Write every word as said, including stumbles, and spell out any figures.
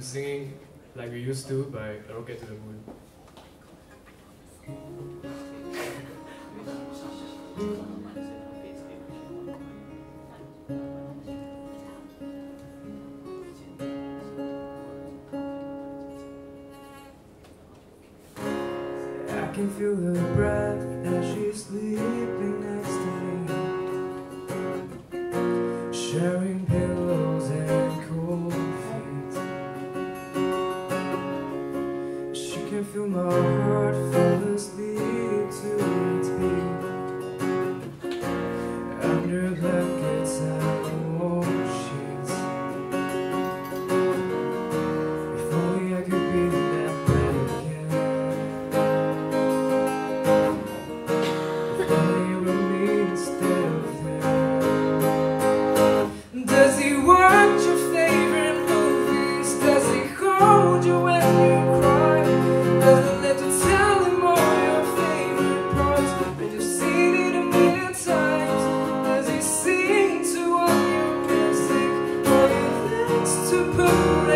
to singing like we used to by A Rocket to the Moon. I can feel her breath as she's sleeping next to me, sharing pillows and cold feet. She can feel my heart fall asleep to its beat, under blankets and warm sheets. If only I could be that man again. Does he watch your favorite movies? Does he hold you when you cry? Does it let you tell him all your favorite parts when you've seen it a million times? Does he sing to all your music, all your things to put